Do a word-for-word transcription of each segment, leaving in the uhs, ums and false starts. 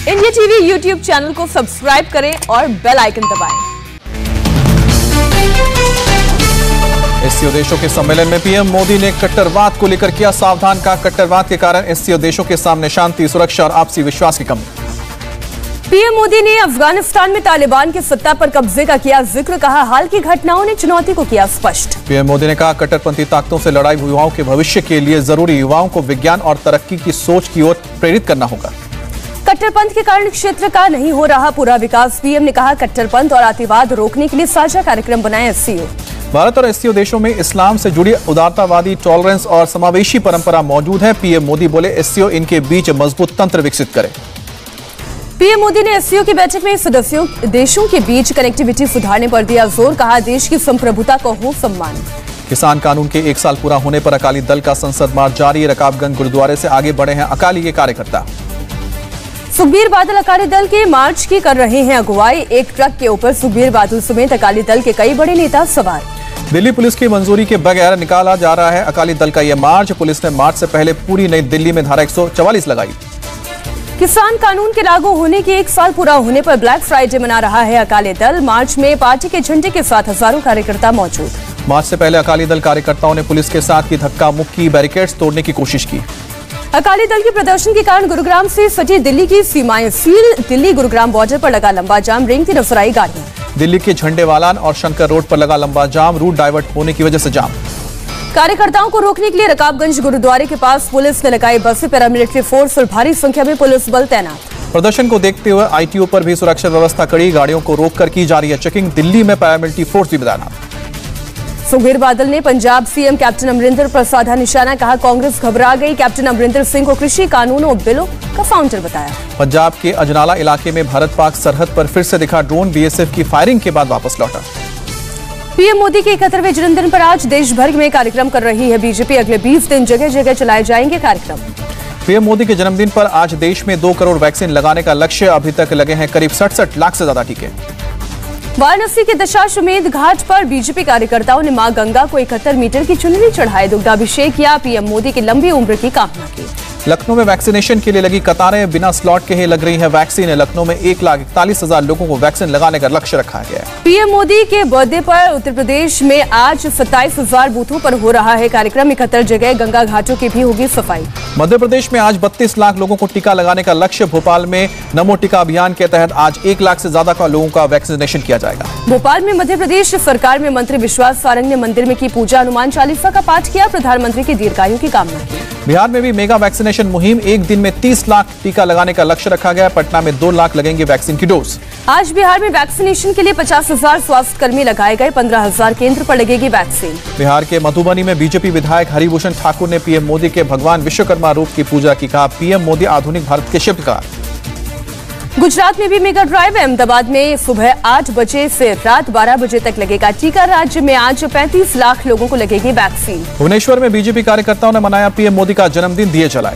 India TV YouTube channel को subscribe करें और बेल आइकन दबाएं। एससीओ देशों के सम्मेलन में पीएम मोदी ने कट्टरवाद को लेकर किया सावधान। का कट्टरवाद के कारण एससीओ देशों के सामने शांति, सुरक्षा और आपसी विश्वास की कमी। पीएम मोदी ने अफगानिस्तान में तालिबान के सत्ता पर कब्जे का किया जिक्र, कहा हाल की घटनाओं ने चुनौती को किया स्पष्ट। पीएम मोदी ने कहा कट्टरपंथी ताकतों से लड़ाई युवाओं के भविष्य के लिए जरूरी, युवाओं को विज्ञान और तरक्की की सोच की ओर प्रेरित करना होगा। कट्टरपंथ के कारण क्षेत्र का नहीं हो रहा पूरा विकास, पीएम ने कहा कट्टरपंथ और अतिवाद रोकने के लिए साझा कार्यक्रम बनाए एससीओ। भारत और एससीओ देशों में इस्लाम से जुड़ी उदारतावादी, टॉलरेंस और समावेशी परंपरा मौजूद है। पीएम मोदी बोले एससीओ इनके बीच मजबूत तंत्र विकसित करे। पीएम मोदी ने एससीओ की बैठक में सदस्यों देशों के बीच कनेक्टिविटी सुधारने पर दिया जोर, कहा देश की संप्रभुता को हो सम्मान। किसान कानून के एक साल पूरा होने पर अकाली दल का संसद मार्च जारी, रकाबगंज गुरुद्वारे से आगे बढ़े हैं अकाली के कार्यकर्ता। सुखबीर बादल अकाली दल के मार्च की कर रहे हैं अगुवाई, एक ट्रक के ऊपर सुखबीर बादल समेत अकाली दल के कई बड़े नेता सवार। दिल्ली पुलिस की मंजूरी के बगैर निकाला जा रहा है अकाली दल का यह मार्च, पुलिस ने मार्च से पहले पूरी नई दिल्ली में धारा एक सौ चवालीस लगाई। किसान कानून के लागू होने के एक साल पूरा होने पर ब्लैक फ्राइडे मना रहा है अकाली दल, मार्च में पार्टी के झंडे के साथ हजारों कार्यकर्ता मौजूद। मार्च से पहले अकाली दल कार्यकर्ताओं ने पुलिस के साथ की धक्का मुक्की, बैरिकेड्स तोड़ने की कोशिश की। अकाली दल के प्रदर्शन के कारण गुरुग्राम से सटी दिल्ली की सीमाएं सील, दिल्ली गुरुग्राम बॉर्डर पर लगा लंबा जाम, रेंगती नजर आई गाड़ियां। दिल्ली के झंडेवालान और शंकर रोड पर लगा लंबा जाम, रूट डाइवर्ट होने की वजह से जाम। कार्यकर्ताओं को रोकने के लिए रकाबगंज गुरुद्वारे के पास पुलिस ने लगाई बसें, पैरामिलिट्री फोर्स और भारी संख्या में पुलिस बल तैनात। प्रदर्शन को देखते हुए आईटीओ पर भी सुरक्षा व्यवस्था कड़ी, गाड़ियों को रोककर की जा रही है चेकिंग, दिल्ली में पैरामिलिट्री फोर्स भी तैनात। सुखबीर बादल ने पंजाब सीएम कैप्टन अमरिंदर पर साधा निशाना, कहा कांग्रेस घबरा गई, कैप्टन अमरिंदर सिंह को कृषि कानूनों बिलों का फाउंडर बताया। पंजाब के अजनाला इलाके में भारत पाक सरहद पर फिर से दिखा ड्रोन, बीएसएफ की फायरिंग के बाद वापस लौटा। पीएम मोदी के इकहत्तरवें जन्मदिन पर आज देश भर में कार्यक्रम कर रही है बीजेपी, अगले बीस दिन जगह जगह चलाए जाएंगे कार्यक्रम। पीएम मोदी के जन्मदिन पर आज देश में दो करोड़ वैक्सीन लगाने का लक्ष्य, अभी तक लगे हैं करीब सड़सठ लाख से ज्यादा टीके। वाराणसी के दशाश्वमेध घाट पर बीजेपी कार्यकर्ताओं ने मां गंगा को इकहत्तर मीटर की चुनरी चढ़ाई, दुग्धाभिषेक किया, पीएम मोदी की लंबी उम्र की कामना की। लखनऊ में वैक्सीनेशन के लिए लगी कतारें, बिना स्लॉट के ही लग रही है वैक्सीन। लखनऊ में एक लाख इकतालीस हजार लोगों को वैक्सीन लगाने का लक्ष्य रखा गया है। पीएम मोदी के बर्थडे पर उत्तर प्रदेश में आज सत्ताईस हजार बूथों पर हो रहा है कार्यक्रम, इकहत्तर जगह गंगा घाटों की भी होगी सफाई। मध्य प्रदेश में आज बत्तीस लाख लोगों को टीका लगाने का लक्ष्य। भोपाल में नमो टीका अभियान के तहत आज एक लाख से ज्यादा का लोगों का वैक्सीनेशन किया जाएगा। भोपाल में मध्य प्रदेश सरकार में मंत्री विश्वास सारंग ने मंदिर में की पूजा, हनुमान चालीसा का पाठ किया, प्रधानमंत्री की दीर्घायु की कामना की। बिहार में भी मेगा वैक्सीनेशन मुहिम, एक दिन में तीस लाख टीका लगाने का लक्ष्य रखा गया। पटना में दो लाख लगेंगे वैक्सीन की डोज। आज बिहार में वैक्सीनेशन के लिए पचास हजार स्वास्थ्य कर्मी लगाए गए, पंद्रह हजार केंद्र पर लगेगी वैक्सीन। बिहार के मधुबनी में बीजेपी विधायक हरिभूषण ठाकुर ने पीएम मोदी के भगवान विश्वकर्मा रूप की पूजा की, कहा पीएम मोदी आधुनिक भारत के शिल्पकार। गुजरात में भी मेगा ड्राइव, अहमदाबाद में सुबह आठ बजे से रात बारह बजे तक लगेगा टीका। राज्य में आज पैंतीस लाख लोगों को लगेगी वैक्सीन। भुवनेश्वर में बीजेपी कार्यकर्ताओं ने मनाया पीएम मोदी का जन्मदिन, दिए जलाए।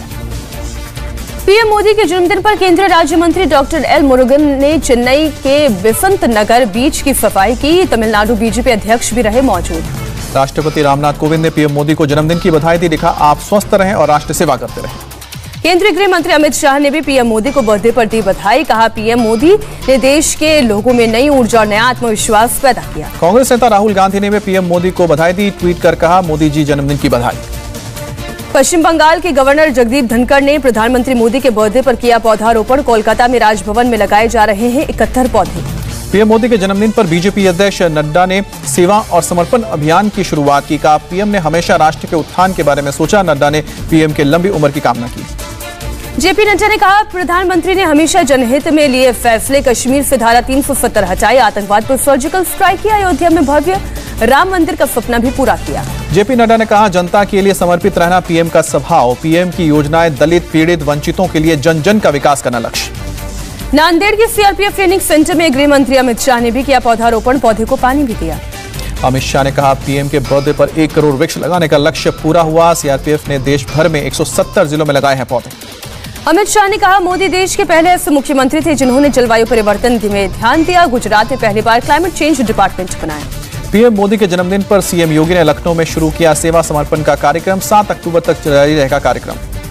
पीएम मोदी के जन्मदिन पर केंद्रीय राज्य मंत्री डॉक्टर एल मुरुगन ने चेन्नई के बेसंत नगर बीच की सफाई की, तमिलनाडु बीजेपी अध्यक्ष भी रहे मौजूद। राष्ट्रपति रामनाथ कोविंद ने पीएम मोदी को जन्मदिन की बधाई दी, लिखा आप स्वस्थ रहें और राष्ट्र सेवा करते रहें। केंद्रीय गृह मंत्री अमित शाह ने भी पीएम मोदी को बर्थडे पर दी बधाई, कहा पीएम मोदी ने देश के लोगों में नई ऊर्जा और नया आत्मविश्वास पैदा किया। कांग्रेस नेता राहुल गांधी ने भी पीएम मोदी को बधाई दी, ट्वीट कर कहा मोदी जी जन्मदिन की बधाई। पश्चिम बंगाल के गवर्नर जगदीप धनखड़ ने प्रधानमंत्री मोदी के बर्थडे पर किया पौधारोपण, कोलकाता में राजभवन में लगाए जा रहे हैं इकहत्तर पौधे। पीएम मोदी के जन्मदिन पर बीजेपी अध्यक्ष नड्डा ने सेवा और समर्पण अभियान की शुरुआत की, कहा पीएम ने हमेशा राष्ट्र के उत्थान के बारे में सोचा। नड्डा ने पीएम के लंबी उम्र की कामना की। जेपी नड्डा ने कहा प्रधानमंत्री ने हमेशा जनहित में लिए फैसले, कश्मीर से धारा तीन सौ सत्तर हटाई, आतंकवाद पर सर्जिकल स्ट्राइक किया, अयोध्या में भव्य राम मंदिर का सपना भी पूरा किया। जेपी नड्डा ने कहा जनता के लिए समर्पित रहना पीएम का स्वभाव, पीएम की योजनाएं दलित, पीड़ित, वंचितों के लिए जन जन का विकास करना लक्ष्य। नांदेड़ के सीआरपीएफ ट्रेनिंग सेंटर में गृह मंत्री अमित शाह ने भी किया पौधारोपण, पौधे को पानी भी दिया। अमित शाह ने कहा पीएम के बर्थडे पर एक करोड़ वृक्ष लगाने का लक्ष्य पूरा हुआ। सीआरपीएफ ने देश भर में एक सौ सत्तर जिलों में लगाए हैं पौधे। अमित शाह ने कहा मोदी देश के पहले ऐसे मुख्यमंत्री थे जिन्होंने जलवायु परिवर्तन में ध्यान दिया। गुजरात में पहली बार क्लाइमेट चेंज डिपार्टमेंट बनाया। पीएम मोदी के जन्मदिन पर सीएम योगी ने लखनऊ में शुरू किया सेवा समर्पण का कार्यक्रम, सात अक्टूबर तक जारी रहेगा कार्यक्रम।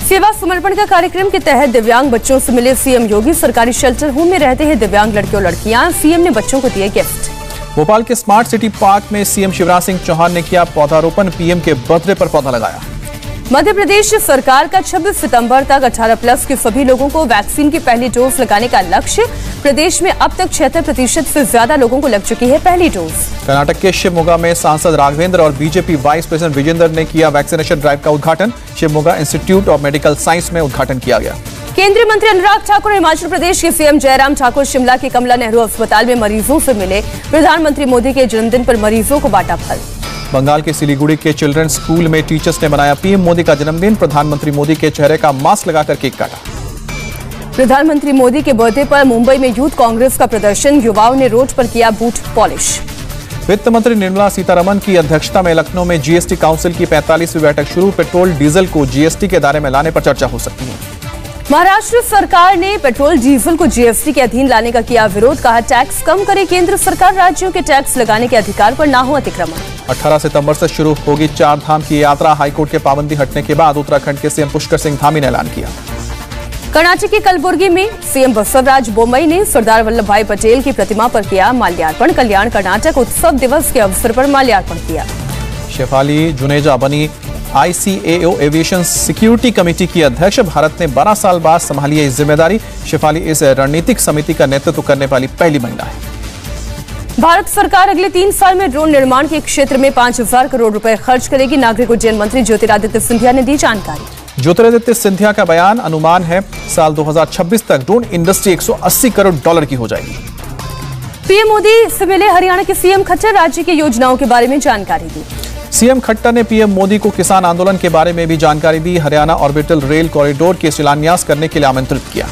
सेवा समर्पण का कार्यक्रम के तहत दिव्यांग बच्चों से मिले सीएम योगी। सरकारी शेल्टर होम में रहते हैं दिव्यांग लड़के और लड़कियां। सीएम ने बच्चों को दिए गिफ्ट। भोपाल के स्मार्ट सिटी पार्क में सीएम शिवराज सिंह चौहान ने किया पौधारोपण। पीएम के बर्थडे पर पौधा लगाया। मध्य प्रदेश सरकार का छब्बीस सितंबर तक अठारह प्लस के सभी लोगों को वैक्सीन की पहली डोज लगाने का लक्ष्य। प्रदेश में अब तक छिहत्तर प्रतिशत से ज्यादा लोगों को लग चुकी है पहली डोज। कर्नाटक के शिवमोगा में सांसद राघवेंद्र और बीजेपी वाइस प्रेसिडेंट विजेंद्र ने किया वैक्सीनेशन ड्राइव का उद्घाटन। Shivamogga institute of medical science में उद्घाटन किया गया। केंद्रीय मंत्री अनुराग ठाकुर हिमाचल प्रदेश के सीएम जयराम ठाकुर शिमला के कमला नेहरू अस्पताल में मरीजों से मिले। प्रधानमंत्री मोदी के जन्मदिन पर मरीजों को बांटा फल। बंगाल के सिलीगुड़ी के चिल्ड्रंस स्कूल में टीचर्स ने मनाया पीएम मोदी का जन्मदिन। प्रधानमंत्री मोदी के चेहरे का मास्क लगाकर केक काटा। प्रधानमंत्री मोदी के बर्थडे पर मुंबई में यूथ कांग्रेस का प्रदर्शन। युवाओं ने रोड पर किया बूट पॉलिश। वित्त मंत्री निर्मला सीतारमण की अध्यक्षता में लखनऊ में जीएसटी काउंसिल की पैंतालीसवीं बैठक शुरू। पेट्रोल डीजल को जीएसटी के दायरे में लाने पर चर्चा हो सकती है। महाराष्ट्र सरकार ने पेट्रोल डीजल को जीएसटी के अधीन लाने का किया विरोध। कहा टैक्स कम करे केंद्र सरकार। राज्यों के टैक्स लगाने के अधिकार पर ना हो अतिक्रमण। अठारह सितंबर से शुरू होगी चार धाम की यात्रा। हाईकोर्ट के पाबंदी हटने के बाद उत्तराखंड के सीएम पुष्कर सिंह धामी ने ऐलान किया। कर्नाटक के कलबुर्गी में सीएम बसवराज बोम्मई ने सरदार वल्लभ भाई पटेल की प्रतिमा पर किया माल्यार्पण। कल्याण कर्नाटक उत्सव दिवस के अवसर पर माल्यार्पण किया। शेफाली जुनेजा बनी आईसीएओ एविएशन सिक्योरिटी कमेटी की अध्यक्ष। भारत ने बारह साल बाद संभाली है जिम्मेदारी। शेफाली इस रणनीतिक समिति का नेतृत्व करने वाली पहली महिला है। भारत सरकार अगले तीन साल में ड्रोन निर्माण के क्षेत्र में पांच हजार करोड़ रुपए खर्च करेगी। नागरिक उड्डयन मंत्री ज्योतिरादित्य सिंधिया ने दी जानकारी। ज्योतिरादित्य सिंधिया का बयान। अनुमान है साल दो हज़ार छब्बीस तक ड्रोन इंडस्ट्री एक सौ अस्सी करोड़ डॉलर की हो जाएगी। पीएम मोदी से मिले हरियाणा के सीएम खट्टर। राज्य की योजनाओं के बारे में जानकारी दी। सीएम खट्टर ने पीएम मोदी को किसान आंदोलन के बारे में भी जानकारी दी। हरियाणा ऑर्बिटल रेल कॉरिडोर के शिलान्यास करने के लिए आमंत्रित किया।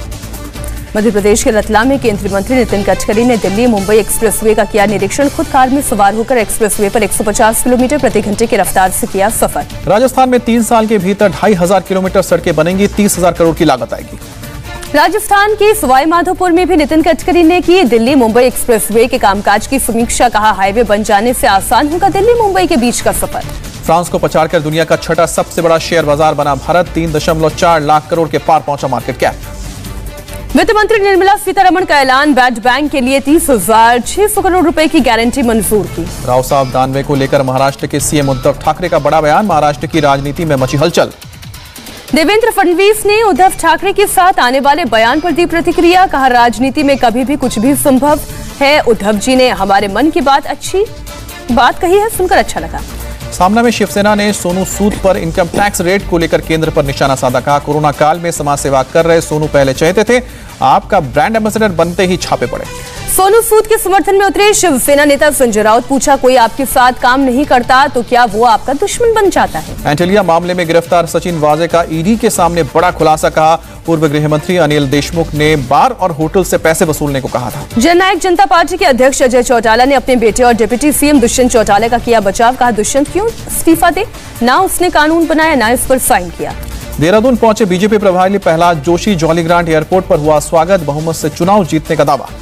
मध्य प्रदेश के रतलाम में केंद्रीय मंत्री नितिन गडकरी ने दिल्ली मुंबई एक्सप्रेसवे का किया निरीक्षण। खुद कार में सवार होकर एक्सप्रेसवे पर एक सौ पचास किलोमीटर प्रति घंटे की रफ्तार से किया सफर। राजस्थान में तीन साल के भीतर ढाई हजार किलोमीटर सड़कें बनेंगी। तीस हजार करोड़ की लागत आएगी। राजस्थान के सवाई माधोपुर में भी नितिन गडकरी ने की दिल्ली मुंबई एक्सप्रेसवे के कामकाज की समीक्षा। कहा हाईवे बन जाने से आसान होगा दिल्ली मुंबई के बीच का सफर। फ्रांस को पछाड़कर दुनिया का छठा सबसे बड़ा शेयर बाजार बना भारत। तीन दशमलव चार लाख करोड़ के पार पहुंचा मार्केट कैप। वित्त मंत्री निर्मला सीतारमण का ऐलान। बैड बैंक के लिए तीस हजार छह सौ करोड़ रुपए की गारंटी मंजूर की। राव साहब दानवे को लेकर महाराष्ट्र के सीएम उद्धव ठाकरे का बड़ा बयान। महाराष्ट्र की राजनीति में मची हलचल। देवेंद्र फडणवीस ने उद्धव ठाकरे के साथ आने वाले बयान पर दी प्रतिक्रिया। कहा राजनीति में कभी भी कुछ भी संभव है। उद्धव जी ने हमारे मन की बात अच्छी बात कही है, सुनकर अच्छा लगा। सामना में शिवसेना ने सोनू सूद पर इनकम टैक्स रेट को लेकर केंद्र पर निशाना साधा। कहा कोरोना काल में समाज सेवा कर रहे सोनू पहले चाहते थे, आपका ब्रांड एम्बेसडर बनते ही छापे पड़े। सोनू सूद के समर्थन में उतरे शिवसेना नेता संजय राउत। पूछा कोई आपके साथ काम नहीं करता तो क्या वो आपका दुश्मन बन जाता है। एंटेलिया मामले में गिरफ्तार सचिन वाजे का ईडी के सामने बड़ा खुलासा। कहा पूर्व गृह मंत्री अनिल देशमुख ने बार और होटल से पैसे वसूलने को कहा था। जननायक जनता पार्टी के अध्यक्ष अजय चौटाला ने अपने बेटे और डिप्टी सीएम दुष्यंत चौटाला का किया बचाव। कहा दुष्यंत क्यों इस्तीफा दे, ना उसने कानून बनाया ना इस पर साइन किया। देहरादून पहुंचे बीजेपी प्रभारी Prahlad Joshi. Jolly Grant airport पर हुआ स्वागत। बहुमत से चुनाव जीतने का दावा।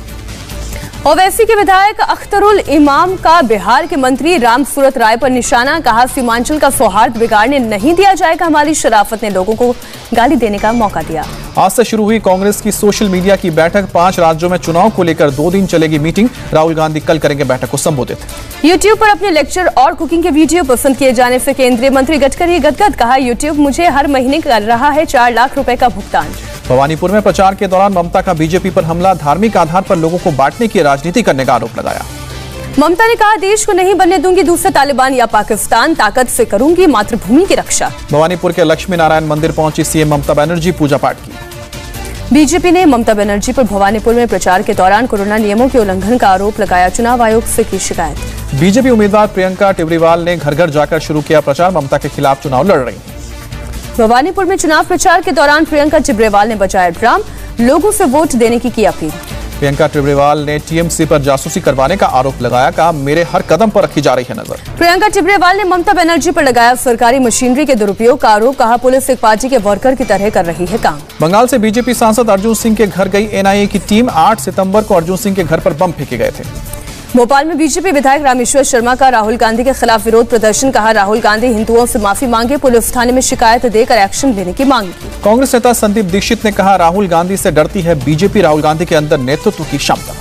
ओवैसी के विधायक अख्तरुल इमाम का बिहार के मंत्री राम सूरत राय पर निशाना। कहा सीमांचल का सौहार्द बिगाड़ने नहीं दिया जाएगा। हमारी शराफत ने लोगों को गाली देने का मौका दिया। आज से शुरू हुई कांग्रेस की सोशल मीडिया की बैठक। पांच राज्यों में चुनाव को लेकर दो दिन चलेगी मीटिंग। राहुल गांधी कल करेंगे बैठक को संबोधित। यूट्यूब पर अपने लेक्चर और कुकिंग के वीडियो पसंद किए जाने से केंद्रीय मंत्री गडकरी गदगद। कहा यूट्यूब मुझे हर महीने कर रहा है चार लाख रुपए का भुगतान। भवानीपुर में प्रचार के दौरान ममता का बीजेपी पर हमला। धार्मिक आधार पर लोगों को बांटने की राजनीति करने का आरोप लगाया। ममता ने कहा देश को नहीं बनने दूंगी दूसरा तालिबान या पाकिस्तान, ताकत से करूंगी मातृभूमि की रक्षा। भवानीपुर के लक्ष्मी नारायण मंदिर पहुंची सीएम ममता बनर्जी। पूजा पाठ की। बीजेपी ने ममता बनर्जी पर भवानीपुर में प्रचार के दौरान कोरोना नियमों के उल्लंघन का आरोप लगाया। चुनाव आयोग से की शिकायत। बीजेपी उम्मीदवार प्रियंका टिबरीवाल ने घर घर जाकर शुरू किया प्रचार। ममता के खिलाफ चुनाव लड़ रही है। भवानीपुर में चुनाव प्रचार के दौरान प्रियंका टिबरीवाल ने बजाया ड्रम। लोगों से वोट देने की की अपील। प्रियंका टिबरीवाल ने टीएमसी पर जासूसी करवाने का आरोप लगाया। कहा मेरे हर कदम पर रखी जा रही है नजर। प्रियंका टिबरीवाल ने ममता बनर्जी पर लगाया सरकारी मशीनरी के दुरुपयोग का आरोप। कहा पुलिस एक पार्टी के वर्कर की तरह कर रही है काम। बंगाल से बीजेपी सांसद अर्जुन सिंह के घर गई एनआईए की टीम। आठ सितंबर को अर्जुन सिंह के घर पर बम फेंके गए थे। भोपाल में बीजेपी विधायक रामेश्वर शर्मा का राहुल गांधी के खिलाफ विरोध प्रदर्शन। कहा, राहुल गांधी हिंदुओं से माफी मांगे, पुलिस थाने में शिकायत देकर एक्शन लेने की मांग की। कांग्रेस नेता संदीप दीक्षित ने कहा, राहुल गांधी से डरती है बीजेपी, राहुल गांधी के अंदर नेतृत्व की क्षमता।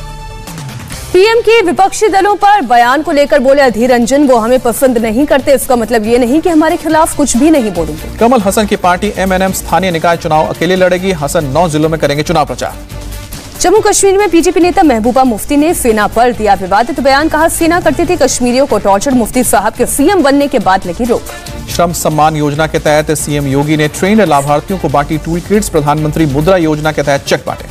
पीएम के विपक्षी दलों पर बयान को लेकर बोले अधीर रंजन, वो हमें पसंद नहीं करते, इसका मतलब ये नहीं कि हमारे खिलाफ कुछ भी नहीं बोलेंगे। कमल हसन की पार्टी एमएनएम स्थानीय निकाय चुनाव अकेले लड़ेगी। हसन नौ जिलों में करेंगे चुनाव प्रचार। जम्मू कश्मीर में बीजेपी नेता महबूबा मुफ्ती ने सेना पर दिया विवादित बयान। कहा, सेना करती थी कश्मीरियों को टॉर्चर, मुफ्ती साहब के सीएम बनने के बाद लगी रोक। श्रम सम्मान योजना के तहत सीएम योगी ने ट्रेंड लाभार्थियों को बांटी टूल किट्स। प्रधानमंत्री मुद्रा योजना के तहत चेक बांटे।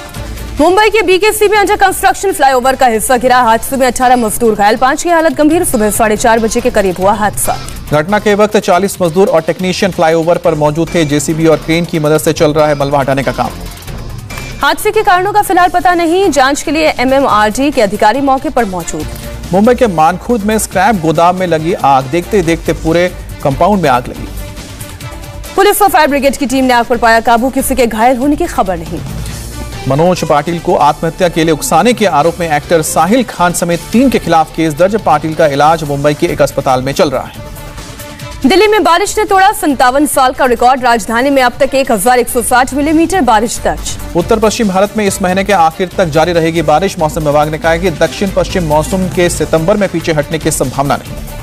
मुंबई के बीकेसी में अंडर कंस्ट्रक्शन फ्लाईओवर का हिस्सा गिरा, हादसे में अठारह मजदूर घायल, पांच की हालत गंभीर। सुबह साढ़े चार बजे के करीब हुआ हादसा। घटना के वक्त चालीस मजदूर और टेक्नीशियन फ्लाईओवर पर मौजूद थे। जेसीबी और क्रेन की मदद से चल रहा है मलबा हटाने का काम। हादसे के कारणों का फिलहाल पता नहीं, जांच के लिए एमएमआरडी के अधिकारी मौके पर मौजूद। मुंबई के मानखुर्द में स्क्रैप गोदाम में लगी आग, देखते देखते पूरे कंपाउंड में आग लगी। पुलिस और फायर ब्रिगेड की टीम ने आग पर पाया काबू, किसी के घायल होने की खबर नहीं। मनोज पाटिल को आत्महत्या के लिए उकसाने के आरोप में एक्टर साहिल खान समेत तीन के खिलाफ केस दर्ज। पाटिल का इलाज मुंबई के एक अस्पताल में चल रहा है। दिल्ली में बारिश ने तोड़ा संतावन साल का रिकॉर्ड, राजधानी में अब तक एक हजार एक सौ साठ मिलीमीटर बारिश दर्ज। उत्तर पश्चिम भारत में इस महीने के आखिर तक जारी रहेगी बारिश। मौसम विभाग ने कहा है कि दक्षिण पश्चिम मॉनसून के सितंबर में पीछे हटने की संभावना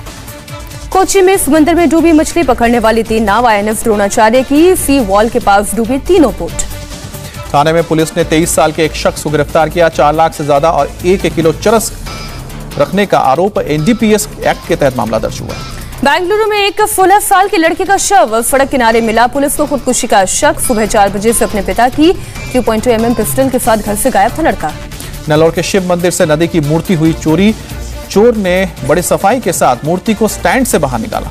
नहीं। कोच्चि में समुद्र में डूबी मछली पकड़ने वाली तीन नाव, आईएनएस द्रोणाचार्य की सी वॉल के पास डूबी तीनों बोट। थाने में पुलिस ने तेईस साल के एक शख्स को गिरफ्तार किया। चार लाख से ज्यादा और एक किलो चरस रखने का आरोप, एनडीपीएस एक्ट के तहत मामला दर्ज हुआ। बेंगलुरु में एक सोलह साल के लड़के का शव सड़क किनारे मिला, पुलिस को खुदकुशी का शक। सुबह चार बजे से अपने पिता की two point two MM pistol के साथ घर से गायब था लड़का। नेल्लोर के शिव मंदिर से नदी की मूर्ति हुई चोरी, चोर ने बड़ी सफाई के साथ मूर्ति को स्टैंड से बाहर निकाला।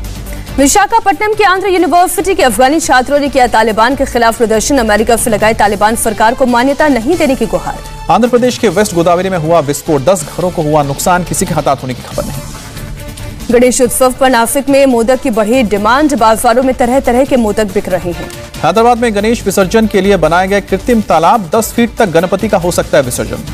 विशाखापट्टनम की आंध्र यूनिवर्सिटी के अफगानी छात्रों ने किया तालिबान के खिलाफ प्रदर्शन। अमेरिका से लगाए तालिबान सरकार को मान्यता नहीं देने की गुहार। आंध्र प्रदेश के वेस्ट गोदावरी में हुआ विस्फोट, दस घरों को हुआ नुकसान, किसी के हताहत होने की खबर नहीं। गणेश उत्सव पर नासिक में मोदक की बढ़ी डिमांड, बाजारों में तरह तरह के मोदक बिक रहे हैं। हैदराबाद में गणेश विसर्जन के लिए बनाए गए कृत्रिम तालाब, दस फीट तक गणपति का हो सकता है विसर्जन।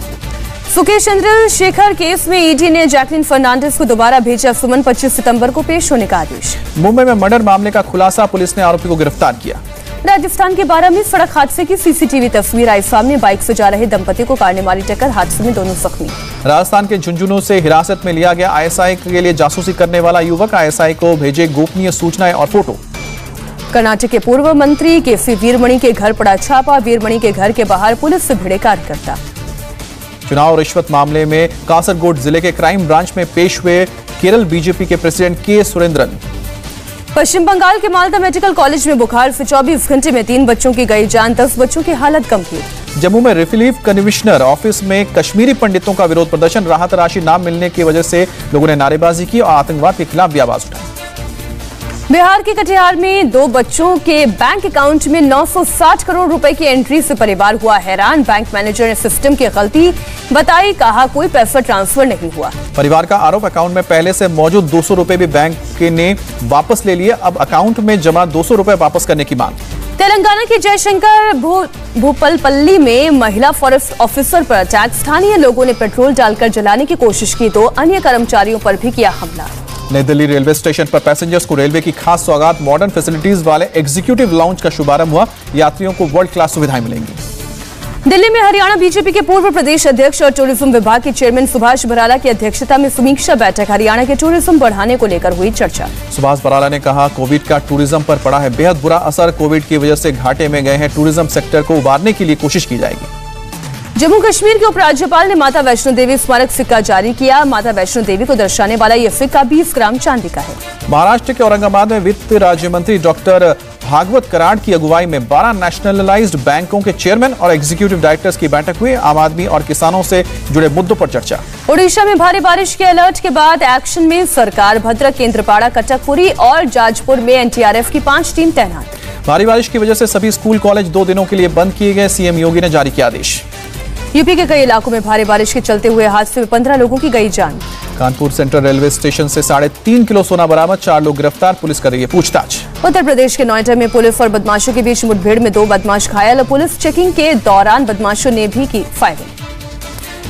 सुकेश चंद्रशेखर केस में ईडी ने जैकलिन फर्नांडिस को दोबारा भेजा। सुमन पच्चीस सितंबर को पेश होने का आदेश। मुंबई में मर्डर मामले का खुलासा, पुलिस ने आरोपी को गिरफ्तार किया। राजस्थान के बारा में सड़क हादसे की सीसीटीवी तस्वीर आई सामने, बाइक से जा रहे दंपति को कार ने मारी टक्कर, हादसे में दोनों जख्मी। राजस्थान के झुंझुनू से हिरासत में लिया गया आईएसआई के लिए जासूसी करने वाला युवक, आईएसआई को भेजे गोपनीय सूचनाएं और फोटो। कर्नाटक के पूर्व मंत्री केसी वीरमणि के घर पड़ा छापा, वीरमणि के घर के बाहर पुलिस से भिड़े कार्यकर्ता। चुनाव रिश्वत मामले में कासरगोड जिले के क्राइम ब्रांच में पेश हुए केरल बीजेपी के प्रेसिडेंट के सुरेंद्रन। पश्चिम बंगाल के मालदा मेडिकल कॉलेज में बुखार से चौबीस घंटे में तीन बच्चों की गई जान, दस बच्चों की हालत गंभीर। जम्मू में रिलीफ कमिश्नर ऑफिस में कश्मीरी पंडितों का विरोध प्रदर्शन, राहत राशि न मिलने की वजह से लोगों ने नारेबाजी की और आतंकवाद के खिलाफ भी आवाज उठाई। बिहार के कटिहार में दो बच्चों के बैंक अकाउंट में नौ सौ साठ करोड़ रुपए की एंट्री से परिवार हुआ हैरान। बैंक मैनेजर ने सिस्टम की गलती बताई, कहा कोई पैसा ट्रांसफर नहीं हुआ। परिवार का आरोप, अकाउंट में पहले से मौजूद दो सौ रुपए भी बैंक ने वापस ले लिए, अब अकाउंट में जमा दो सौ रुपए वापस करने की मांग। तेलंगाना के जयशंकर भूपलपल्ली में महिला फॉरेस्ट ऑफिसर पर अटैक, स्थानीय लोगों ने पेट्रोल डालकर जलाने की कोशिश की तो अन्य कर्मचारियों पर भी किया हमला। नई दिल्ली रेलवे स्टेशन पर पैसेंजर्स को रेलवे की खास सौगात, मॉडर्न फैसिलिटीज वाले एग्जीक्यूटिव लाउंज का शुभारंभ हुआ, यात्रियों को वर्ल्ड क्लास सुविधाएं मिलेंगी। दिल्ली में हरियाणा बीजेपी के पूर्व प्रदेश अध्यक्ष और टूरिज्म विभाग के चेयरमैन सुभाष बराला की अध्यक्षता में समीक्षा बैठक, हरियाणा के टूरिज्म बढ़ाने को लेकर हुई चर्चा। सुभाष बराला ने कहा, कोविड का टूरिज्म पर पड़ा है बेहद बुरा असर, कोविड की वजह से घाटे में गए हैं, टूरिज्म सेक्टर को उबारने के लिए कोशिश की जाएगी। जम्मू कश्मीर के उपराज्यपाल ने माता वैष्णो देवी स्मारक सिक्का जारी किया, माता वैष्णो देवी को दर्शाने वाला यह सिक्का बीस ग्राम चांदी का है। महाराष्ट्र के औरंगाबाद में वित्त राज्य मंत्री डॉक्टर भागवत कराड़ की अगुवाई में बारह नेशनलाइज्ड बैंकों के चेयरमैन और एग्जीक्यूटिव डायरेक्टर्स की बैठक हुई, आम आदमी और किसानों से जुड़े मुद्दों पर चर्चा। ओडिशा में भारी बारिश के अलर्ट के बाद एक्शन में सरकार, भद्रक, केंद्रपाड़ा, कटकपुरी और जाजपुर में एनडीआरएफ की पांच टीम तैनात। भारी बारिश की वजह से सभी स्कूल कॉलेज दो दिनों के लिए बंद किए गए, सीएम योगी ने जारी किया आदेश। यूपी के कई इलाकों में भारी बारिश के चलते हुए हादसे में पंद्रह लोगों की गई जान। कानपुर सेंट्रल रेलवे स्टेशन से साढ़े तीन किलो सोना बरामद, चार लोग गिरफ्तार, पुलिस कर रही है पूछताछ। उत्तर प्रदेश के नोएडा में पुलिस और बदमाशों के बीच मुठभेड़ में दो बदमाश घायल, पुलिस चेकिंग के दौरान बदमाशों ने भी की फायरिंग।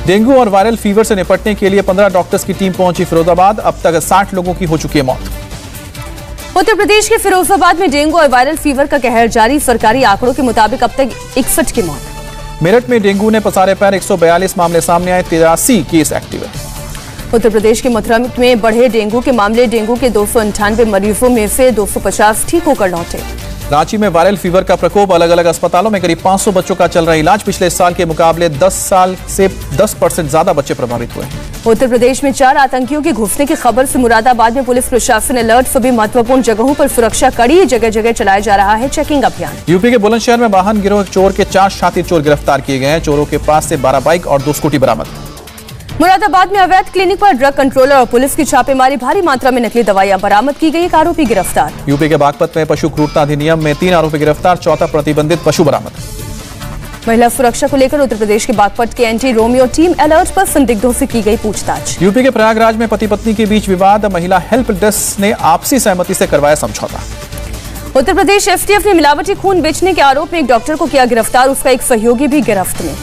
डेंगू और वायरल फीवर से निपटने के लिए पंद्रह डॉक्टर्स की टीम पहुंची फिरोजाबाद। अब तक साठ लोगों की हो चुकी है मौत। उत्तर प्रदेश के फिरोजाबाद में डेंगू और वायरल फीवर का कहर जारी। सरकारी आंकड़ों के मुताबिक अब तक इकसठ की मौत। मेरठ में डेंगू ने पसारे पैर, एक सौ बयालीस मामले सामने आए, तिरासी केस एक्टिव है। उत्तर प्रदेश के मथुरा में बढ़े डेंगू के मामले। डेंगू के दो सौ अंठानवे मरीजों में से दो सौ पचास ठीक होकर लौटे। रांची में वायरल फीवर का प्रकोप। अलग अलग अस्पतालों में करीब पाँच सौ बच्चों का चल रहा इलाज। पिछले साल के मुकाबले दस साल से दस परसेंट ज्यादा बच्चे प्रभावित हुए हैं। उत्तर प्रदेश में चार आतंकियों के घुसने की खबर से मुरादाबाद में पुलिस प्रशासन अलर्ट। सभी महत्वपूर्ण जगहों पर सुरक्षा कड़ी, जगह जगह चलाया जा रहा है चेकिंग अभियान। यूपी के बुलंदशहर में वाहन गिरोह चोर के चार शातिर चोर गिरफ्तार किए गए हैं। चोरों के पास से बारह बाइक और दो स्कूटी बरामद। मुरादाबाद में अवैध क्लिनिक पर ड्रग कंट्रोलर और पुलिस की छापेमारी। भारी मात्रा में नकली दवाइयां बरामद की गई। एक आरोपी गिरफ्तार। यूपी के बागपत में पशु क्रूरता अधिनियम में तीन आरोपी गिरफ्तार। चौथा प्रतिबंधित पशु बरामद। महिला सुरक्षा को लेकर उत्तर प्रदेश के बागपत के एंटी रोमियो टीम अलर्ट पर। संदिग्धों से की गई पूछताछ। यूपी के प्रयागराज में पति पत्नी के बीच विवाद। महिला हेल्प डेस्क ने आपसी सहमति से करवाया समझौता। उत्तर प्रदेश एसटीएफ ने मिलावटी खून बेचने के आरोप में एक डॉक्टर को किया गिरफ्तार। उसका एक सहयोगी भी गिरफ्त में।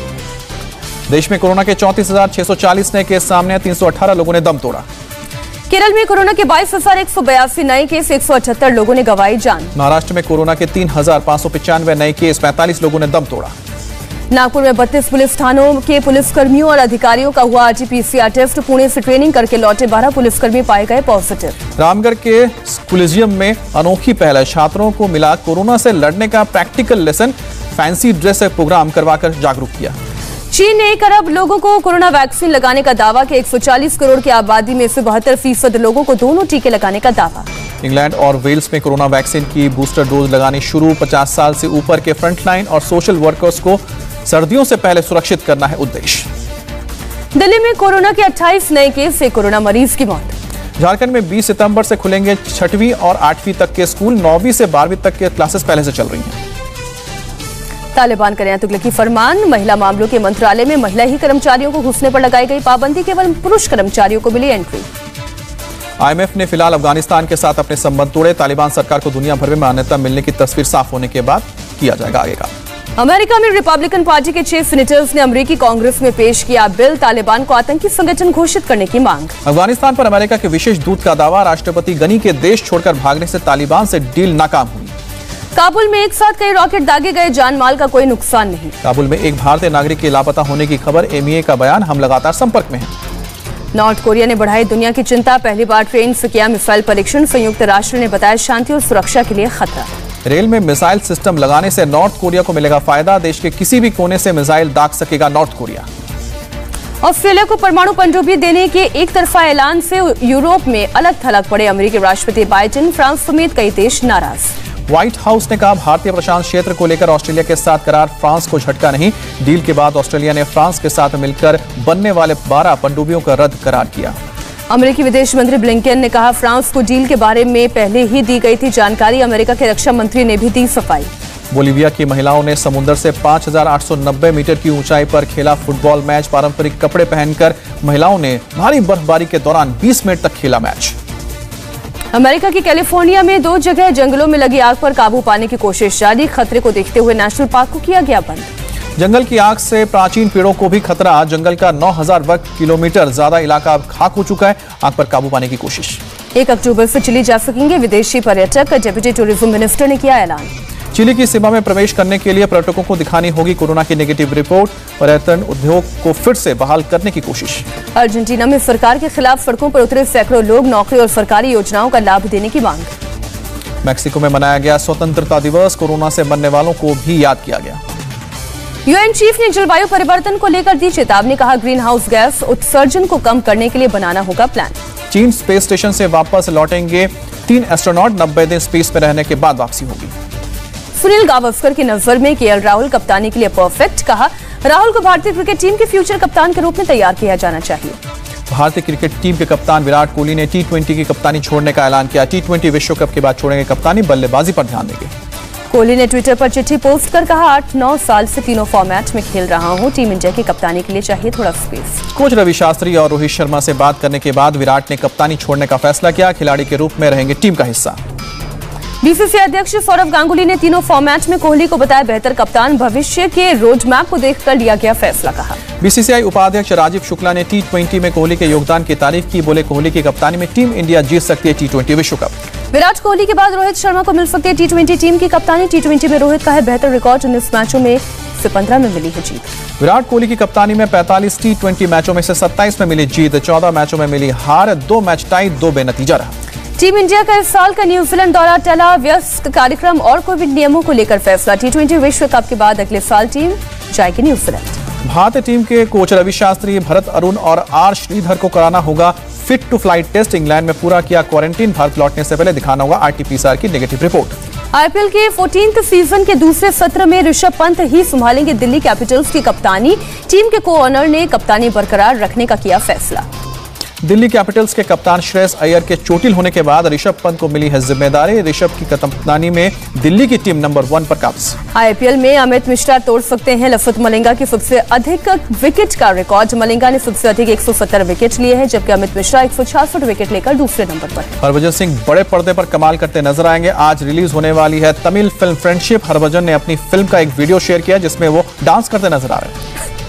देश में कोरोना के चौंतीस हजार छह सौ चालीस नए केस सामने। तीन सौ अठारह लोगों ने दम तोड़ा। केरल में कोरोना के बाईस हजार एक सौ बयासी नए केस। एक सौ अठहत्तर लोगों ने गंवाई जान। महाराष्ट्र में कोरोना के तीन हजार पाँच सौ पचानवे नए केस। पैंतालीस लोगों ने दम तोड़ा। नागपुर में बत्तीस पुलिस थानों के पुलिसकर्मियों और अधिकारियों का हुआ आरटीपीसीआर टेस्ट। पुणे से ट्रेनिंग करके लौटे बारह पुलिसकर्मी पाए गए पॉजिटिव। रामगढ़ के कॉलेजियम में अनोखी पहल है। छात्रों को मिला कोरोना से लड़ने का practical lesson. Fancy dress programme करवाकर जागरूक किया। चीन ने एक अरब लोगों को कोरोना वैक्सीन लगाने का दावा किया। एक सौ चालीस करोड़ की आबादी में से बहत्तर फीसद लोगों को दोनों टीके लगाने का दावा। इंग्लैंड और वेल्स में कोरोना वैक्सीन की बूस्टर डोज लगानी शुरू। पचास साल से ऊपर के फ्रंटलाइन और सोशल वर्कर्स को सर्दियों से पहले सुरक्षित करना है उद्देश्य। दिल्ली में कोरोना के अट्ठाईस नए केस से कोरोना मरीज की मौत। झारखंड में बीस सितंबर से खुलेंगे छठवीं और आठवीं तक के स्कूल। नौवीं से बारहवीं तक के क्लासेस पहले से चल रही हैं। तालिबान करें तुगलकी फरमान। महिला मामलों के मंत्रालय में महिला ही कर्मचारियों को घुसने पर लगाई गई पाबंदी। केवल पुरुष कर्मचारियों को मिली एंट्री। आईएमएफ ने फिलहाल अफगानिस्तान के साथ अपने संबंध तोड़े। तालिबान सरकार को दुनिया भर में मान्यता मिलने की तस्वीर साफ होने के बाद किया जाएगा आगे का। अमेरिका में रिपब्लिकन पार्टी के छह सीनेटर्स ने अमेरिकी कांग्रेस में पेश किया बिल। तालिबान को आतंकी संगठन घोषित करने की मांग। अफगानिस्तान पर अमेरिका के विशेष दूत का दावा। राष्ट्रपति गनी के देश छोड़कर भागने से तालिबान से डील नाकाम हुई। काबुल में एक साथ कई रॉकेट दागे गए। जान माल का कोई नुकसान नहीं। काबुल में एक भारतीय नागरिक के लापता होने की खबर। एमईए का बयान, हम लगातार संपर्क में हैं। नॉर्थ कोरिया ने बढ़ाई दुनिया की चिंता। पहली बार ट्रेन से किया मिसाइल परीक्षण। संयुक्त राष्ट्र ने बताया शांति और सुरक्षा के लिए खतरा। रेल में मिसाइल सिस्टम लगाने से नॉर्थ कोरिया को मिलेगा फायदा। देश के किसी भी कोने से मिसाइल दाग सकेगा नॉर्थ कोरिया। ऑस्ट्रेलिया को परमाणु पनडुब्बी देने के एक तरफा ऐलान से यूरोप में अलग थलग पड़े अमेरिकी राष्ट्रपति बाइडेन। फ्रांस समेत कई देश नाराज। व्हाइट हाउस ने कहा भारतीय प्रशांत क्षेत्र को लेकर ऑस्ट्रेलिया के साथ करार फ्रांस को झटका नहीं। डील के बाद ऑस्ट्रेलिया ने फ्रांस के साथ मिलकर बनने वाले बारह पनडुब्बियों का रद्द करार किया। अमेरिकी विदेश मंत्री ब्लिंकन ने कहा फ्रांस को डील के बारे में पहले ही दी गई थी जानकारी। अमेरिका के रक्षा मंत्री ने भी दी सफाई। बोलीविया की महिलाओं ने समुद्र से पाँच हजार आठ सौ नब्बे मीटर की ऊंचाई पर खेला फुटबॉल मैच। पारंपरिक कपड़े पहनकर महिलाओं ने भारी बर्फबारी के दौरान बीस मिनट तक खेला मैच। अमेरिका की कैलिफोर्निया में दो जगह जंगलों में लगी आग पर काबू पाने की कोशिश जारी। खतरे को देखते हुए नेशनल पार्क को किया गया बंद। जंगल की आग से प्राचीन पेड़ों को भी खतरा। जंगल का नौ हजार वर्ग किलोमीटर ज्यादा इलाका अब खाक हो चुका है। आग पर काबू पाने की कोशिश। एक अक्टूबर से चिली जा सकेंगे विदेशी पर्यटक। डिप्टी टूरिज्म मिनिस्टर ने किया ऐलान। चिली की सीमा में प्रवेश करने के लिए पर्यटकों को दिखानी होगी कोरोना की नेगेटिव रिपोर्ट। पर्यटन उद्योग को फिर से बहाल करने की कोशिश। अर्जेंटीना में सरकार के खिलाफ सड़कों पर उतरे सैकड़ों लोग। नौकरी और सरकारी योजनाओं का लाभ देने की मांग। मैक्सिको में मनाया गया स्वतंत्रता दिवस। कोरोना से मरने वालों को भी याद किया गया। यूएन चीफ ने जलवायु परिवर्तन को लेकर दी चेतावनी। कहा ग्रीन हाउस गैस उत्सर्जन को कम करने के लिए बनाना होगा प्लान। चीन स्पेस स्टेशन से वापस लौटेंगे तीन एस्ट्रोनॉट। नब्बे दिन स्पेस में रहने के बाद वापसी होगी। सुनील गावस्कर की नजर में केएल राहुल कप्तानी के लिए परफेक्ट। कहा राहुल को भारतीय क्रिकेट टीम के फ्यूचर कप्तान के रूप में तैयार किया जाना चाहिए। भारतीय क्रिकेट टीम के कप्तान विराट कोहली ने टी ट्वेंटी की कप्तानी छोड़ने का ऐलान किया। टी ट्वेंटी विश्व कप के बाद छोड़ेंगे कप्तानी। बल्लेबाजी पर ध्यान देंगे। कोहली ने ट्विटर पर चिट्ठी पोस्ट कर कहा आठ नौ साल से तीनों फॉर्मेट में खेल रहा हूं। टीम इंडिया की कप्तानी के लिए चाहिए थोड़ा स्पेस। कोच रवि शास्त्री और रोहित शर्मा से बात करने के बाद विराट ने कप्तानी छोड़ने का फैसला किया। खिलाड़ी के रूप में रहेंगे टीम का हिस्सा। बीसीसीआई अध्यक्ष सौरव गांगुली ने तीनों फॉर्मेट में कोहली को बताया बेहतर कप्तान, भविष्य के रोड मैप को देखकर लिया गया फैसला, कहा। बीसीसीआई उपाध्यक्ष राजीव शुक्ला ने टी ट्वेंटी में कोहली के योगदान की तारीफ की। बोले कोहली की कप्तानी में टीम इंडिया जीत सकती है टी ट्वेंटी विश्व कप। विराट कोहली के बाद रोहित शर्मा को मिल सकती है टी ट्वेंटी टीम की कप्तानी। टी ट्वेंटी में रोहित का है बेहतर रिकॉर्ड, उन्नीस मैचों में से पंद्रह में मिली है जीत। विराट कोहली की कप्तानी में पैंतालीस टी ट्वेंटी मैचों में से सत्ताईस में मिली जीत, चौदह मैचों में मिली हार, दो मैच टाई, दो बेनतीजा रहा। टीम इंडिया का इस साल का न्यूजीलैंड दौरा टला, व्यस्त कार्यक्रम और कोविड नियमों को लेकर फैसला। टी ट्वेंटी विश्व कप के बाद अगले साल टीम जाएगी न्यूजीलैंड। भारतीय टीम के कोच रवि शास्त्री, भरत अरुण और आर श्रीधर को कराना होगा fit to flight test. England में पूरा किया क्वारंटीन, भारत लौटने से पहले दिखाना होगा आरटीपीसीआर की नेगेटिव रिपोर्ट। आईपीएल के चौदहवें सीजन के दूसरे सत्र में ऋषभ पंत ही संभालेंगे दिल्ली कैपिटल्स की कप्तानी। टीम के को ऑनर ने कप्तानी बरकरार रखने का किया फैसला। दिल्ली कैपिटल्स के कप्तान श्रेयस अय्यर के चोटिल होने के बाद ऋषभ पंत को मिली है जिम्मेदारी। ऋषभ की कप्तानी में दिल्ली की टीम नंबर वन पर काबिज। आईपीएल में अमित मिश्रा तोड़ सकते हैं लफत मलिंगा की सबसे अधिक विकेट का रिकॉर्ड। मलिंगा ने सबसे अधिक एक सौ सत्तर विकेट लिए हैं, जबकि अमित मिश्रा एक सौ छियासठ विकेट लेकर दूसरे नंबर पर। हरभजन सिंह बड़े पर्दे पर कमाल करते नजर आएंगे। आज रिलीज होने वाली है तमिल फिल्म फ्रेंडशिप। हरभजन ने अपनी फिल्म का एक वीडियो शेयर किया जिसमें वो डांस करते नजर आ रहे हैं।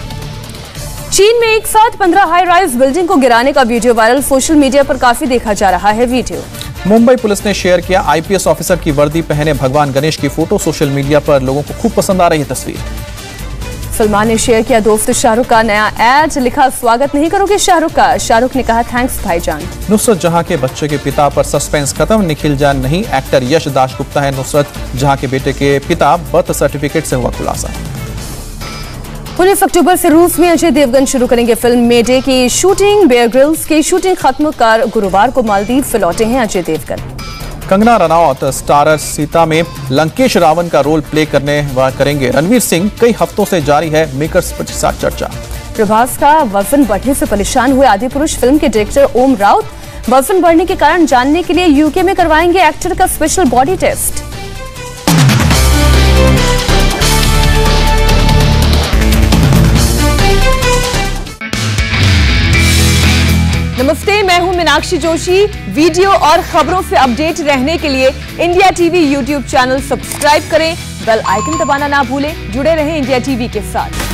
चीन में एक साथ पंद्रह हाई राइज बिल्डिंग को गिराने का वीडियो वायरल, सोशल मीडिया पर काफी देखा जा रहा है वीडियो। मुंबई पुलिस ने शेयर किया आईपीएस ऑफिसर की वर्दी पहने भगवान गणेश की फोटो। सोशल मीडिया पर लोगों को खूब पसंद आ रही है तस्वीर। सलमान ने शेयर किया दोस्त शाहरुख का नया एड, लिखा स्वागत नहीं करोगे शाहरुख का। शाहरुख ने कहा थैंक्स भाईजान। नुसरत जहां के बच्चे के पिता पर सस्पेंस खत्म, निखिल जान नहीं एक्टर यश दासगुप्ता है नुसरत जहां के बेटे के पिता, बर्थ सर्टिफिकेट से हुआ खुलासा। उन्नीस अक्टूबर से रूस में अजय देवगन शुरू करेंगे फिल्म मेडे की शूटिंग। बेयर ग्रिल्स की शूटिंग खत्म कर गुरुवार को मालदीव लौटे हैं अजय देवगन। कंगना रनौत स्टारर सीता में लंकेश रावण का रोल प्ले करने व करेंगे रणवीर सिंह। कई हफ्तों से जारी है मेकर्स के साथ चर्चा। प्रभास का वजन बढ़ने से परेशान हुए आदि पुरुष फिल्म के डायरेक्टर ओम राउत वजन बढ़ने के कारण जानने के लिए यूके में करवाएंगे एक्टर का स्पेशल बॉडी टेस्ट। नमस्ते, मैं हूं मीनाक्षी जोशी। वीडियो और खबरों से अपडेट रहने के लिए India TV YouTube channel subscribe करें, बेल आइकन दबाना ना भूलें। जुड़े रहें इंडिया टीवी के साथ।